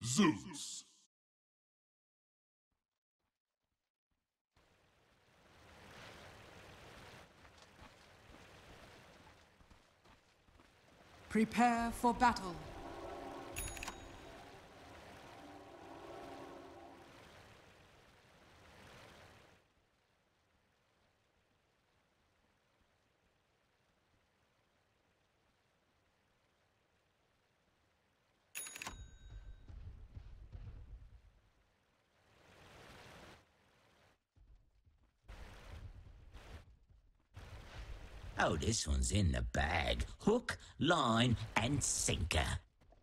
Zeus. Prepare for battle. Oh, this one's in the bag. Hook, line, and sinker.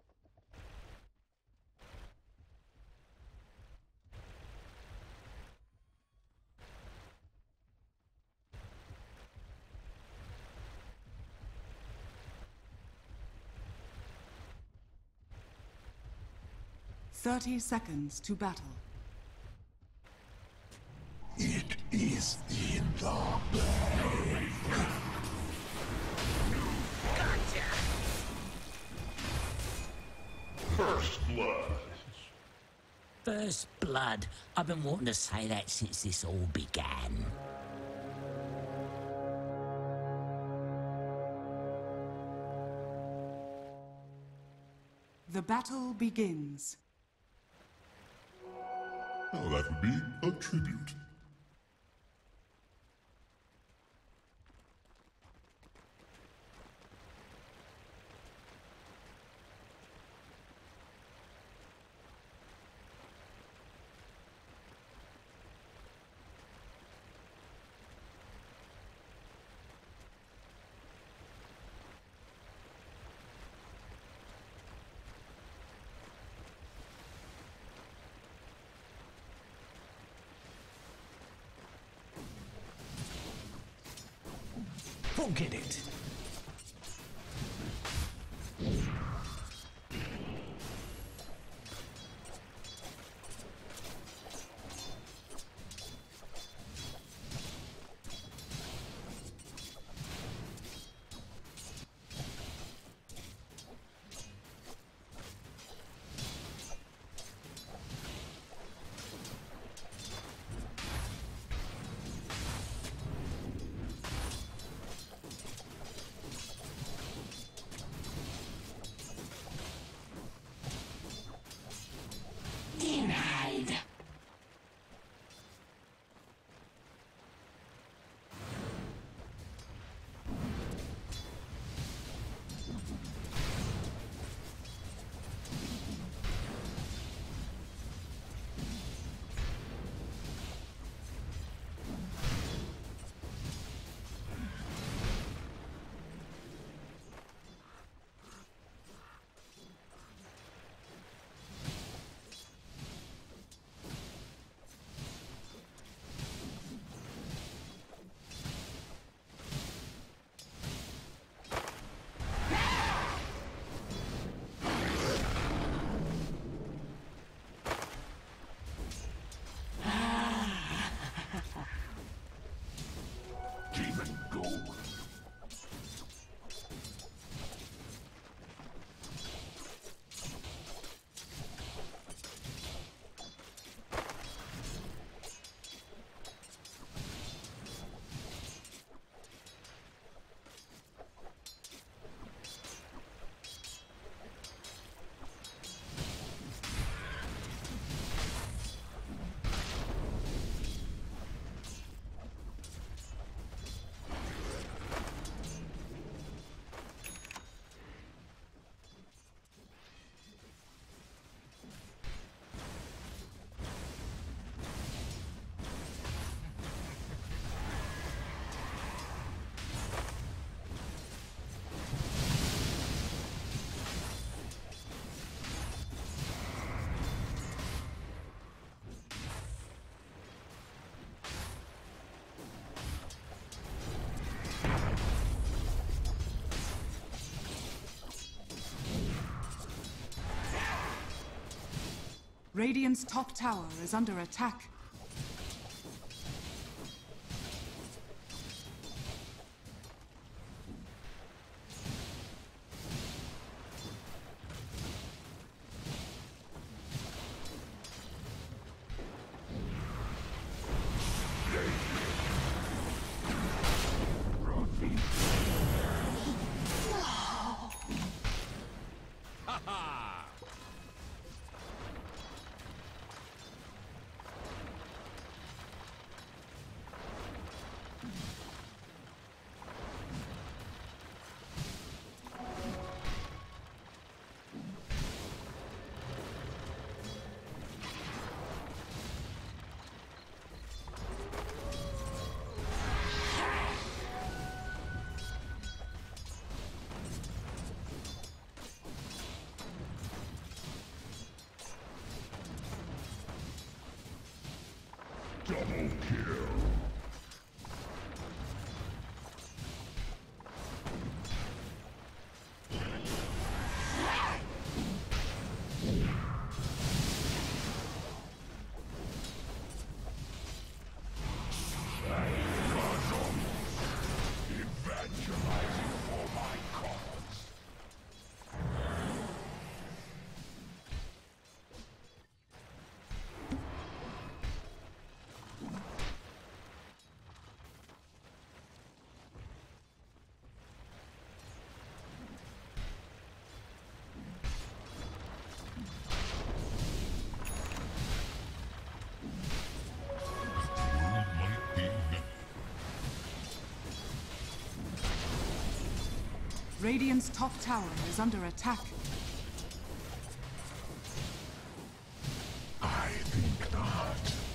"30 seconds to battle." It is in the bag. Gotcha! First blood. First blood. I've been wanting to say that since this all began. The battle begins. Now that would be a tribute. Forget it. Radiant's top tower is under attack. Double kill. Evangelizing for my cause. Radiant's top tower is under attack. I think not.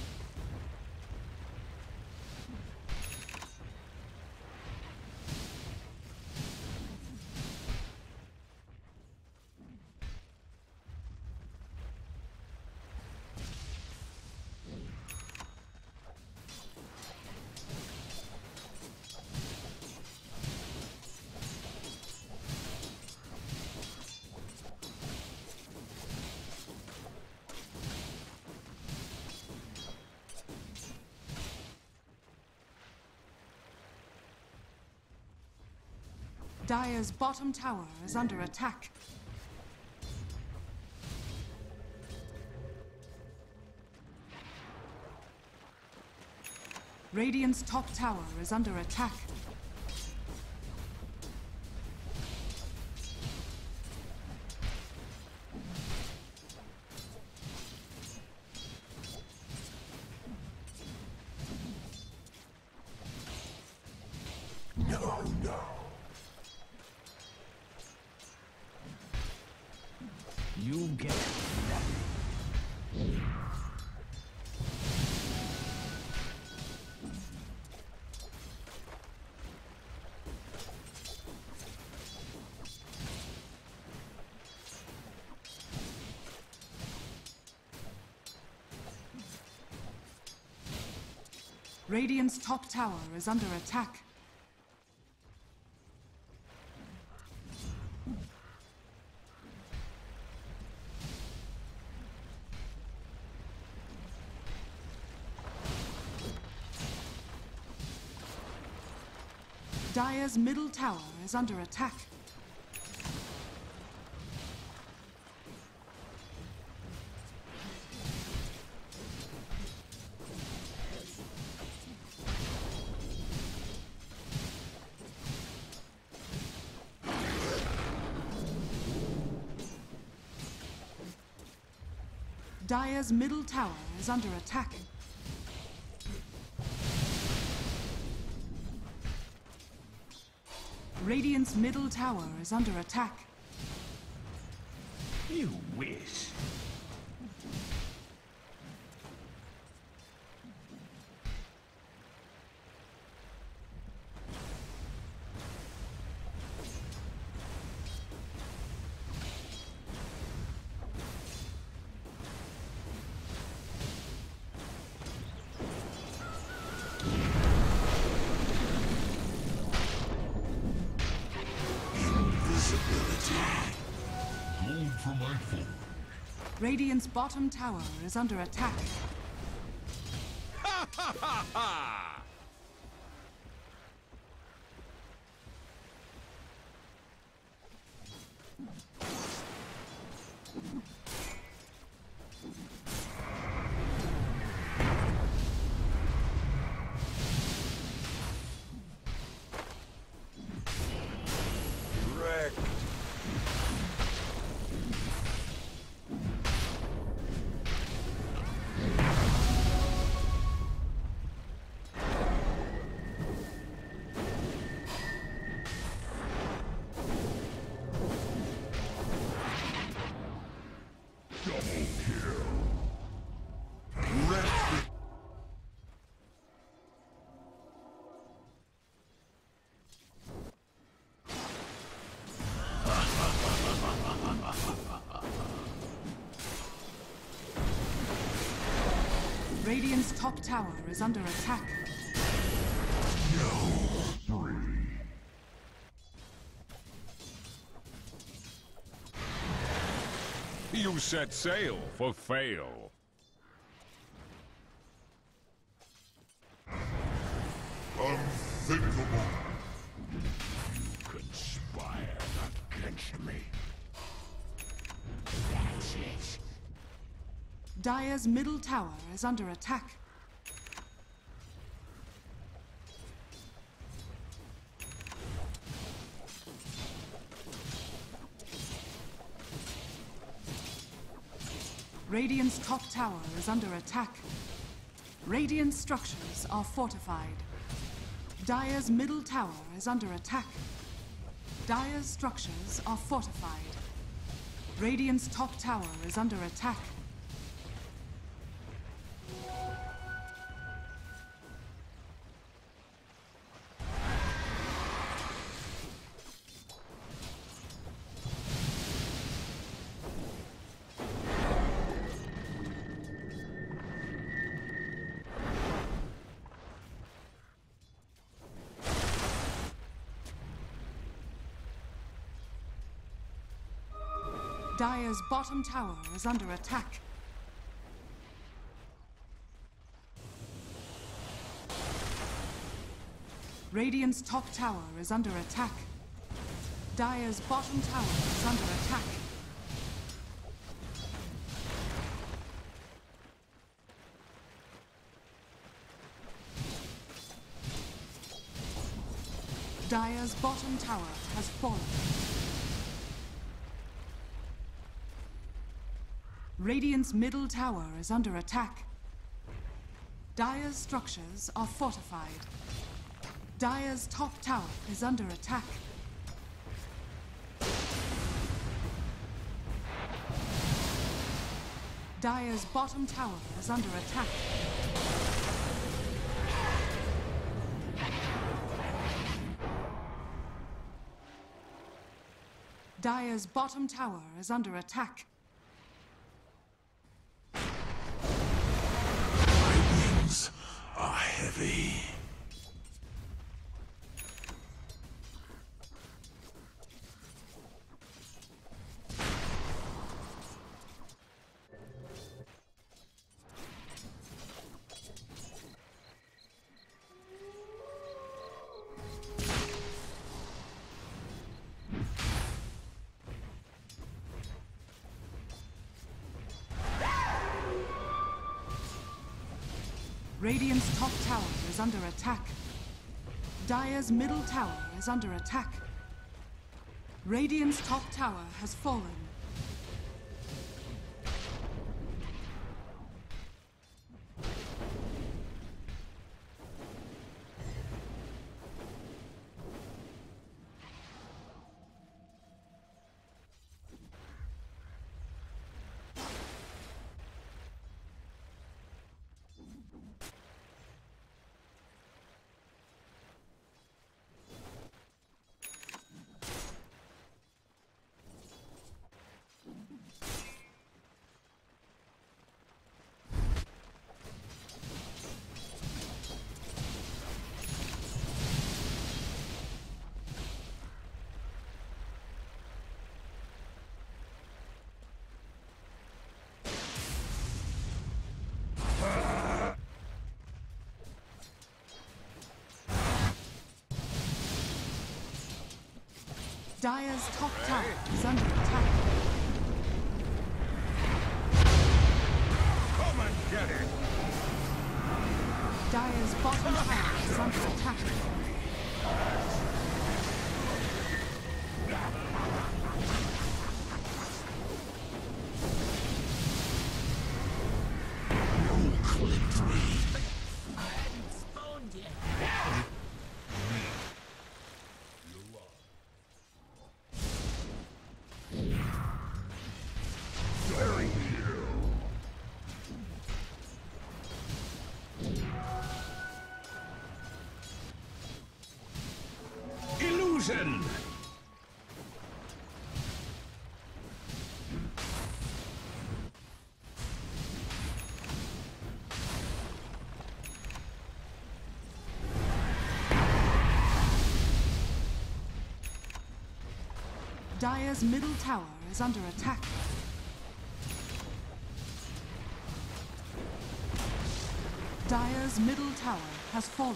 Dire's bottom tower is under attack. Radiant's top tower is under attack. No, no. You get nothing. Radiant's top tower is under attack. Dire's middle tower is under attack. Dire's middle tower is under attack. Radiant's middle tower is under attack. You wish. Gold for my fold. Radiant's bottom tower is under attack. Wrecked. Radiant's top tower is under attack. You set sail for fail. Unthinkable. You conspire against me. That's it. Dire's middle tower is under attack. Radiant's top tower is under attack. Radiant structures are fortified. Dire's middle tower is under attack. Dire's structures are fortified. Radiant's top tower is under attack. Dire's bottom tower is under attack. Radiant's top tower is under attack. Dire's bottom tower is under attack. Dire's bottom tower has fallen. Radiant's middle tower is under attack. Dire's structures are fortified. Dire's top tower is under attack. Dire's bottom tower is under attack. Dire's bottom tower is under attack. Are heavy. Radiant's top tower is under attack. Dire's middle tower is under attack. Radiant's top tower has fallen. Dire's top tower is under attack. Come and get it! Dire's bottom tower is under attack. Illusion! Dire's middle tower is under attack. Dire's middle tower has fallen.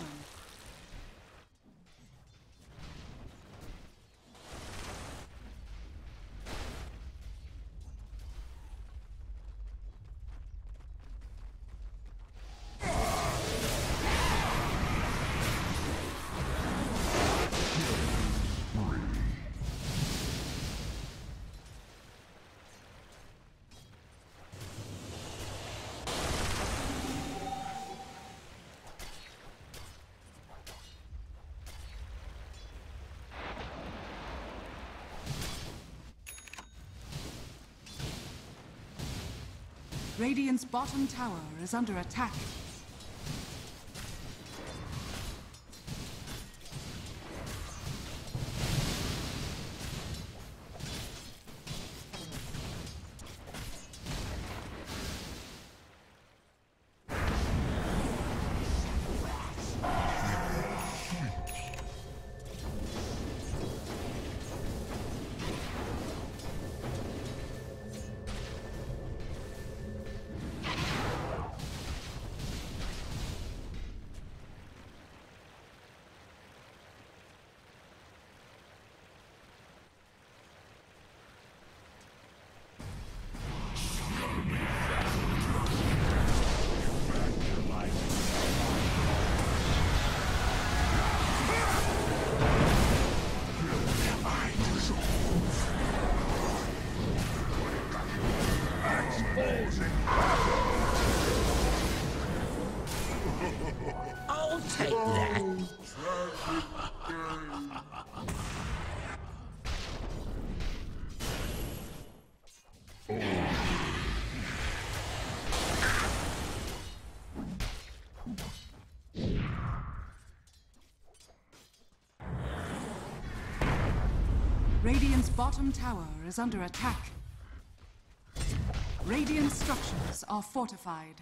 Radiant's bottom tower is under attack. I'll take that. Radiant's bottom tower is under attack. Radiant structures are fortified.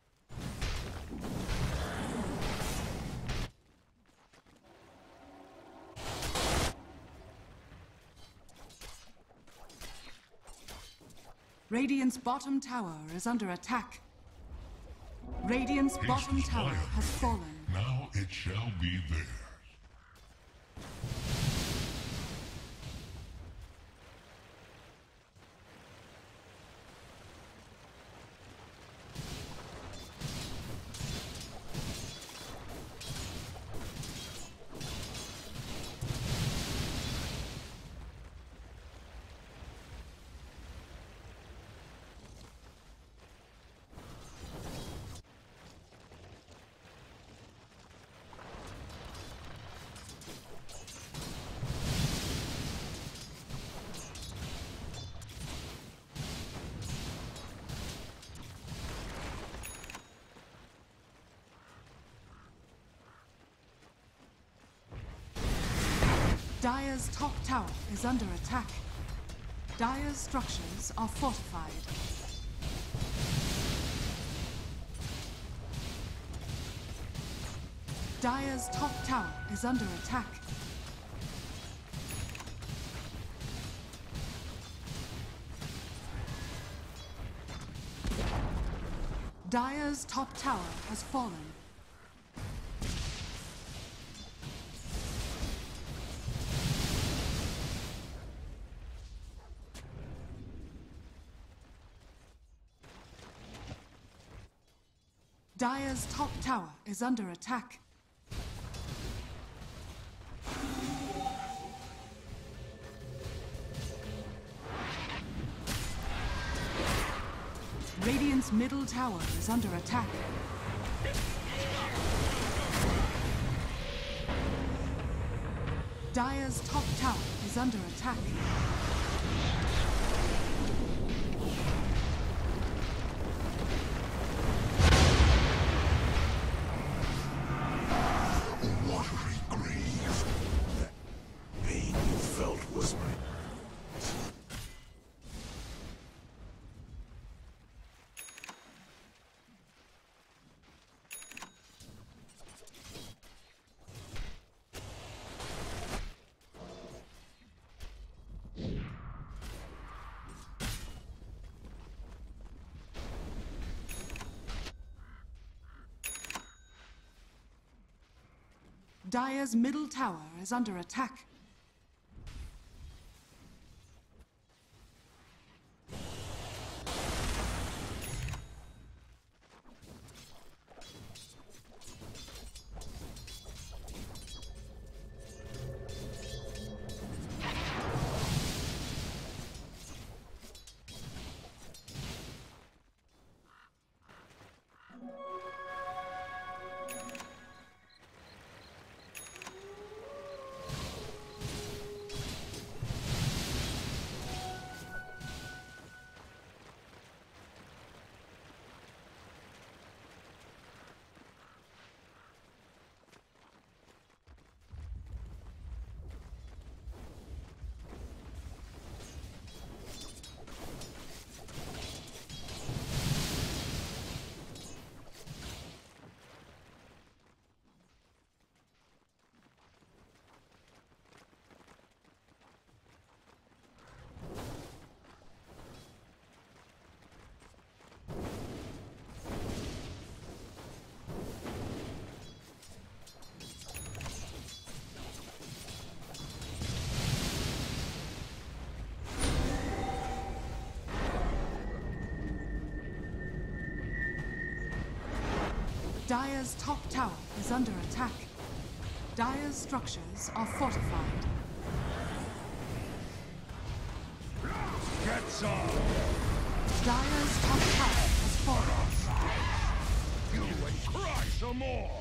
Radiant's bottom tower is under attack. Radiant's bottom tower has fallen. Now it shall be theirs. Dire's top tower is under attack. Dire's structures are fortified. Dire's top tower is under attack. Dire's top tower has fallen. Dire's top tower is under attack. Radiant's middle tower is under attack. Dire's top tower is under attack. Watery grave. That pain you felt was my... Dire's middle tower is under attack. Dire's top tower is under attack. Dire's structures are fortified. Get some! Dire's top tower has fallen. You would cry some more!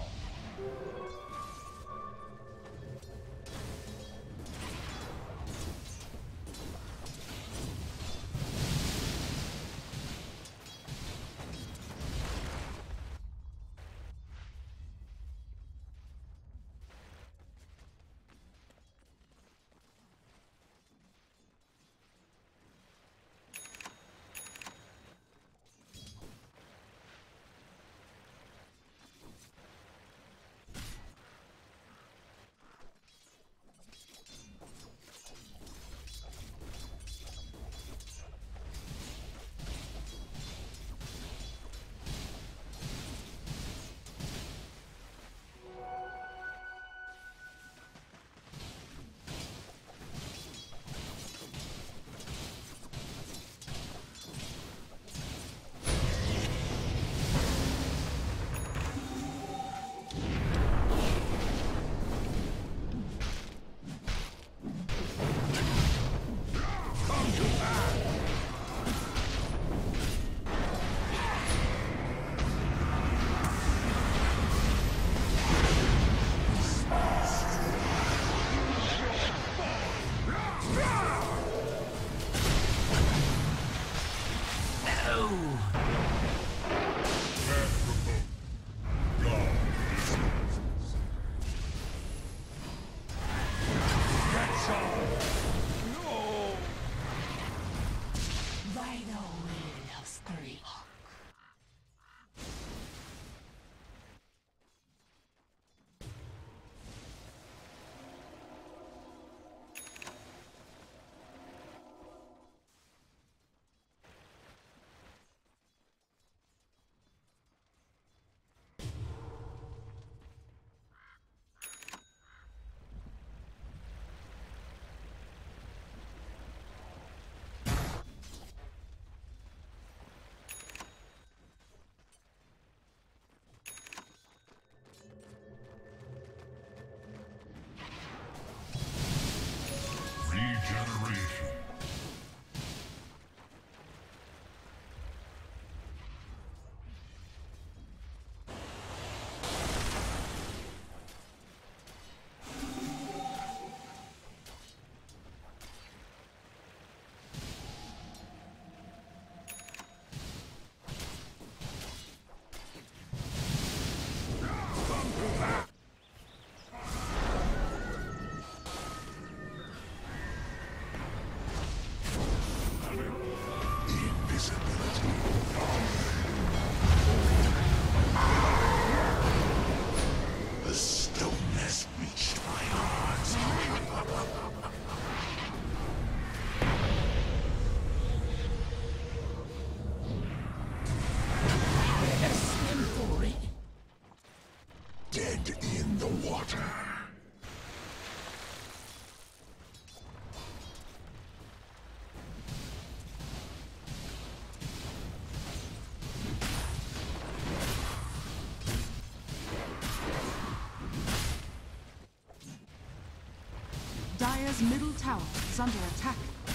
Dire's middle tower is under attack.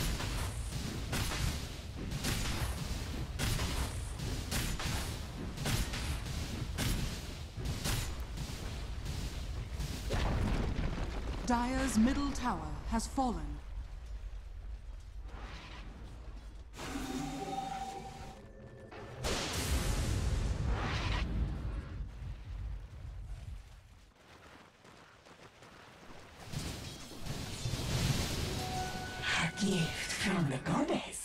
Dire's middle tower has fallen. A gift from the goddess.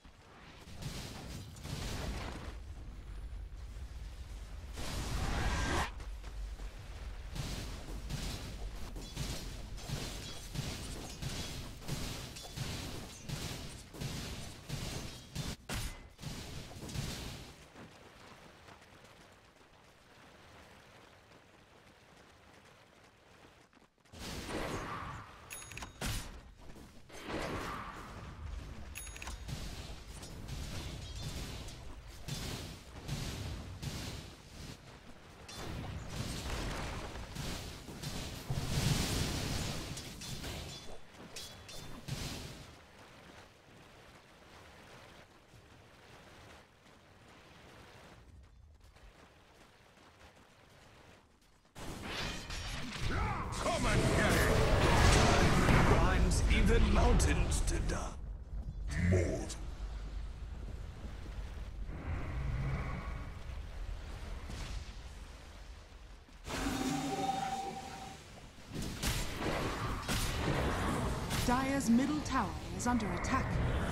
Come and get it! Climbs even mountains to die. Mortal. Dire's middle tower is under attack.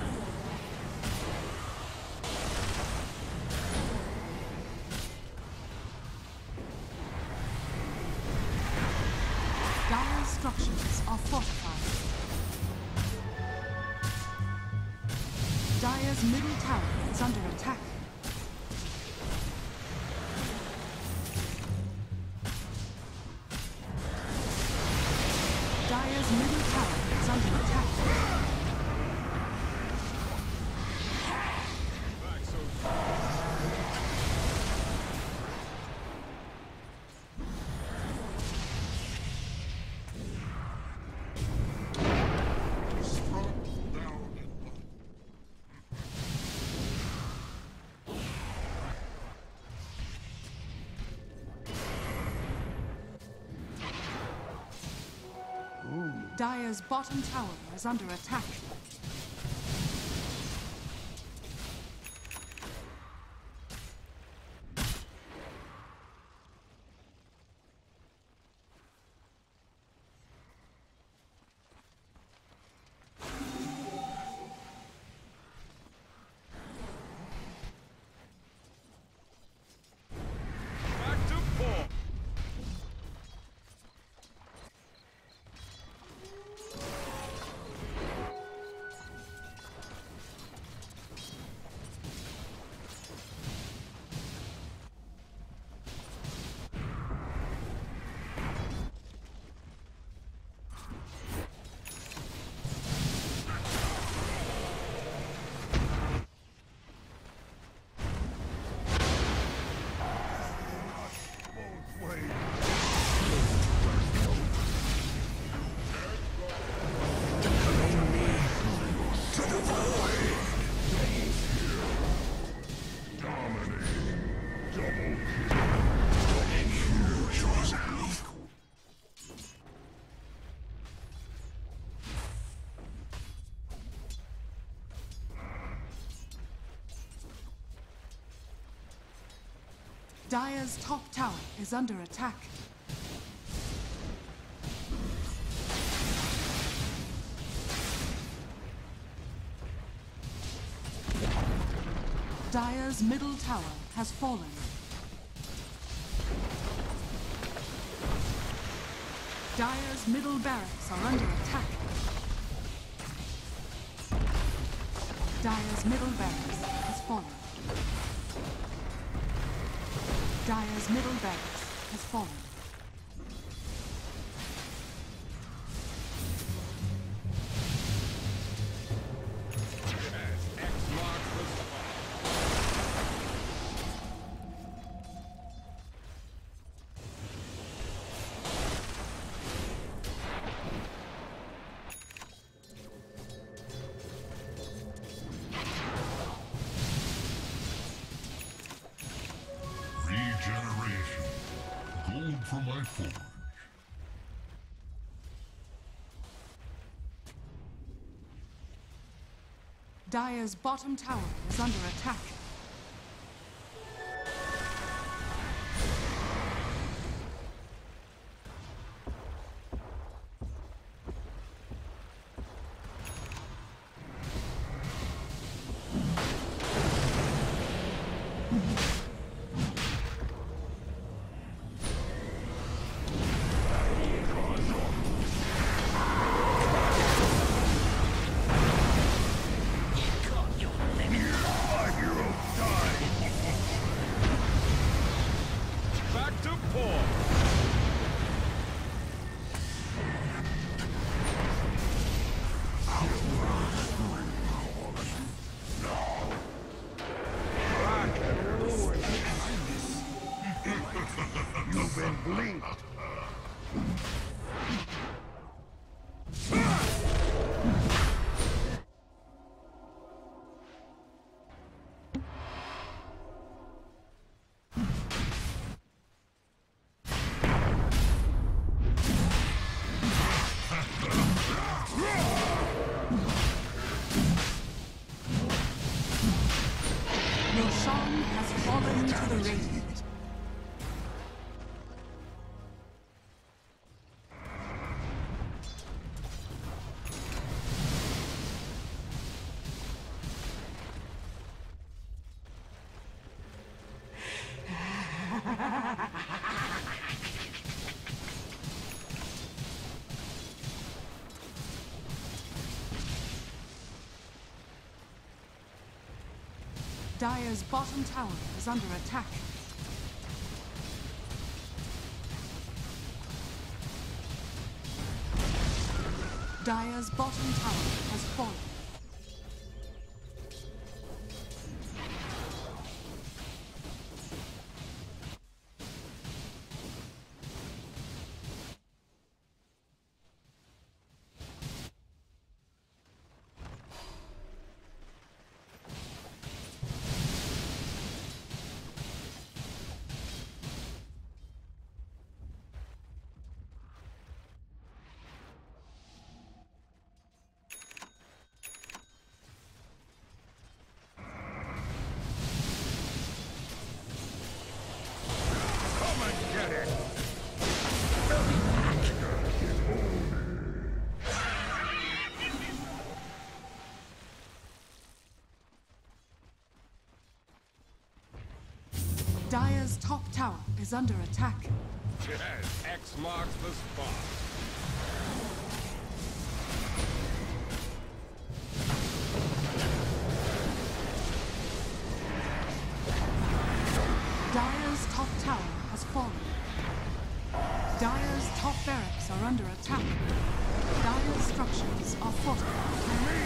Dire's structures are fortified. Dire's middle tower is under attack. Dire's middle tower is under attack. Dire's bottom tower is under attack. Back to four. Dire's top tower is under attack. Dire's middle tower has fallen. Dire's middle barracks are under attack. Dire's middle barracks has fallen. Dire's middle barracks has fallen. Dire's bottom tower is under attack. Back to four. You've been blinked. Roshan has fallen to the Radiant. Dire's bottom tower is under attack. Dire's bottom tower has fallen. Come and get it. Dire's top tower is under attack. Yes, X marks the spot. Dire's top tower has fallen. Dire's top barracks are under attack. Dire's structures are fortified.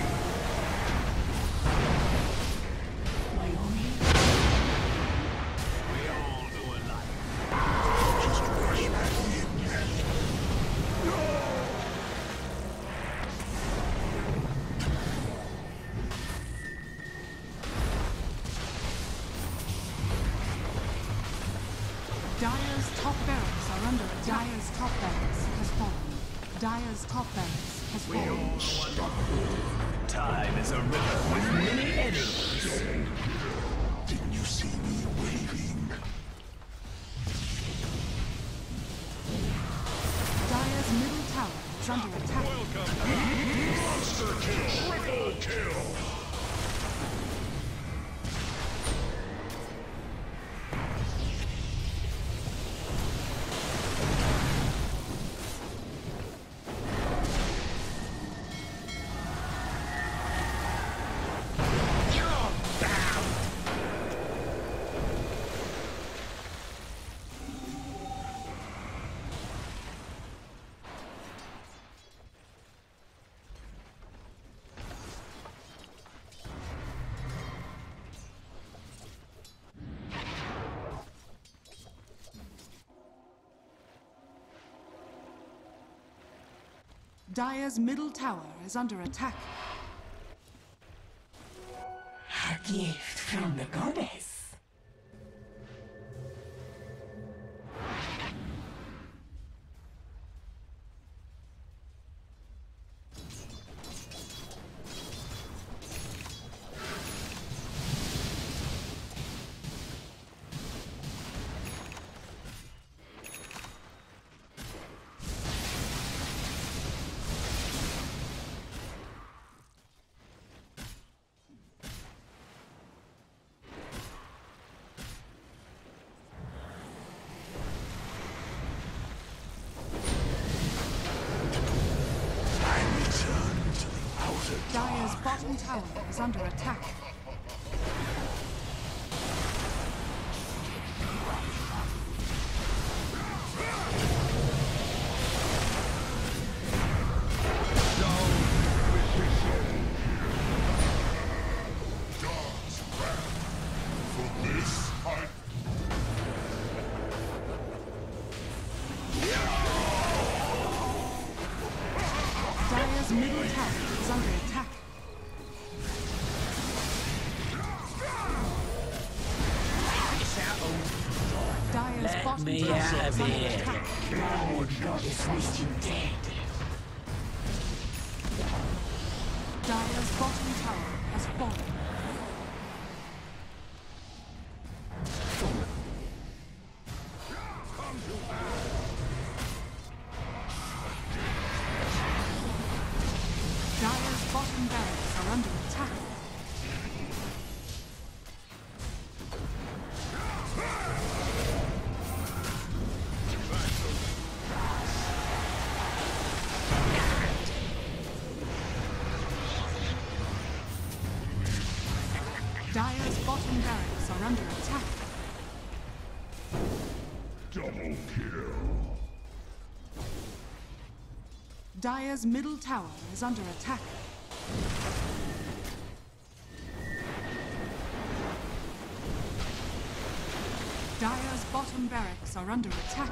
Dire's top barracks are under attack. Dire's top barracks has fallen. Dire's top barracks has fallen. Time is a river with many eddies. Didn't you see me waving? Dire's middle tower is under attack. Monster kill! Triple kill! Dire's middle tower is under attack. A gift from the goddess. Dire's bottom tower is under attack. Dire's middle tower is under attack. Dire's bottom me tower out is of under here. attack. Lord Goddess wished you dead. Dire's bottom tower has fallen. Dire's bottom barracks are under attack. Dire's bottom barracks are under attack. Double kill. Dire's middle tower is under attack. Dire's bottom barracks are under attack.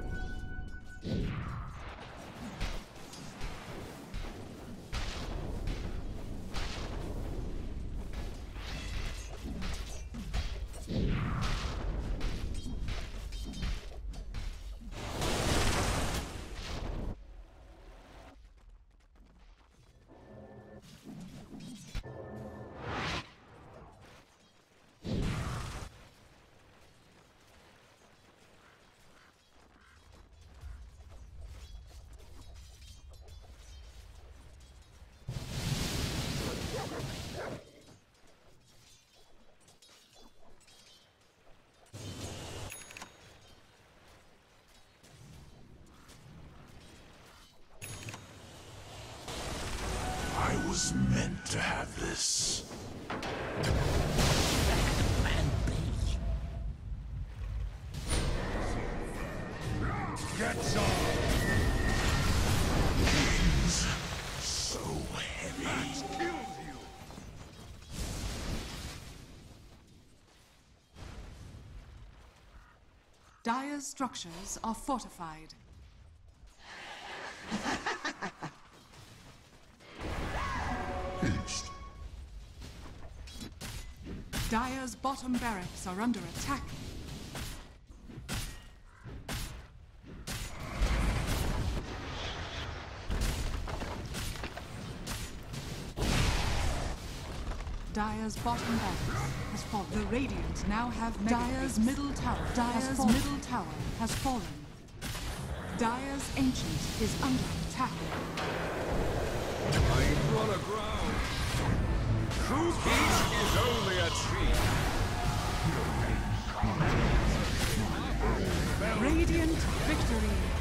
I was meant to have this. Man B. Get some! He's so heavy. Kills you! Dire's structures are fortified. Haste. Dire's bottom barracks are under attack. Dire's bottom barracks has fallen. The Radiant now have Dire's middle tower. Dire's middle tower has fallen. Dire's Ancient is under attack. I'm run aground. True peace is only a treat. Radiant victory.